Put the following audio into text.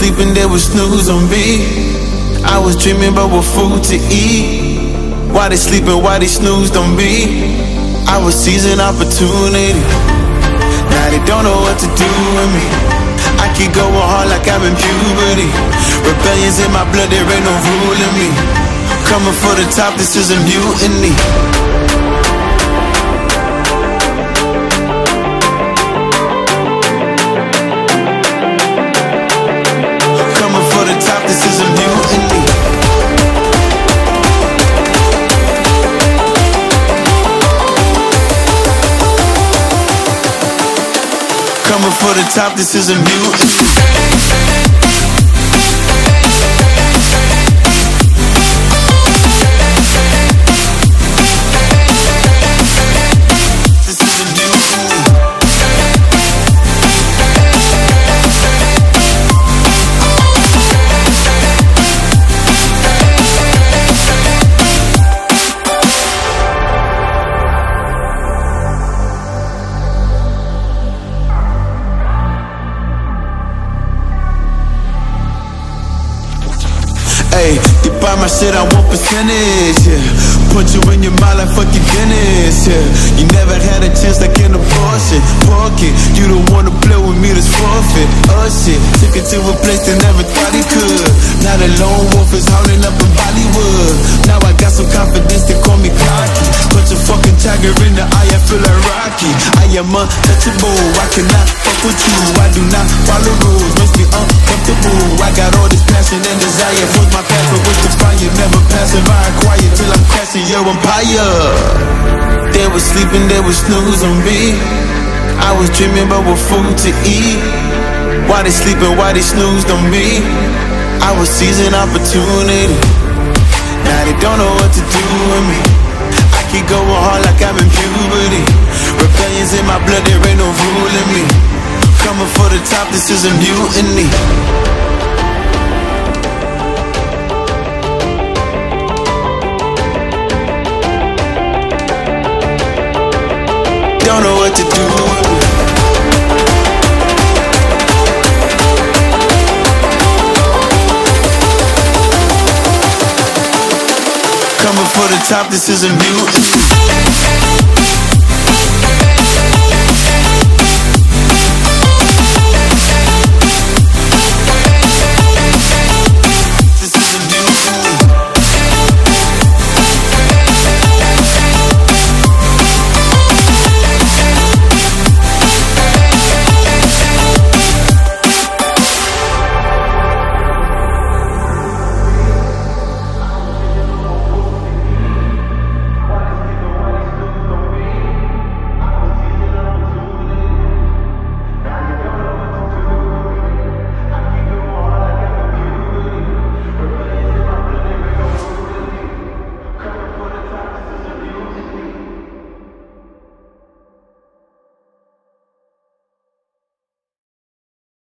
sleeping, they would snooze on me. I was dreaming about what food to eat. Why they sleeping, why they snoozed on me? I was seizing opportunity. Now they don't know what to do with me. I keep going hard like I'm in puberty. Rebellion's in my blood, there ain't no ruling me. Coming for the top, this is a mutiny. Coming for the top, this is a mutiny. Coming for the top, this is a mutiny. Hey, you buy my shit, I want percentage, yeah. Put you in your mind like fuck your Guinness, yeah. You never had a chance like an abortion. Pocket, you don't wanna play with me, that's forfeit. Oh shit, took it to a place that never thought he could. Now the lone wolf is howling up in Bollywood. Now I got some confidence, they call me cocky. Put your fucking tiger in the eye, I feel like Rocky. I am untouchable, I cannot fuck with you. I do not follow rules, makes me uncomfortable. I got all this passion and desire for my path, but with the fire, never passing by quiet till I'm crashing your empire. They were sleeping, they would snooze on me. I was dreaming about what food to eat. Why they sleeping, why they snoozed on me? I was seizing opportunity. Now they don't know what to do with me. I keep going hard like I'm in puberty. Rebellion's in my blood, there ain't no ruling me. Coming for the top, this is a mutiny. Don't know what to do with me. Coming for the top, this is a mutiny.